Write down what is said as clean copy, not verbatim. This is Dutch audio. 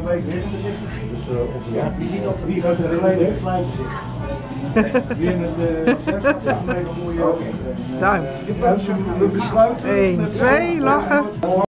volgende week weer in de 60. Dus wie ziet op wie gaat er alleen in slijten zitten? Wie in het zelf gaat mee bemoeien. Duim. 1, 2, lachen.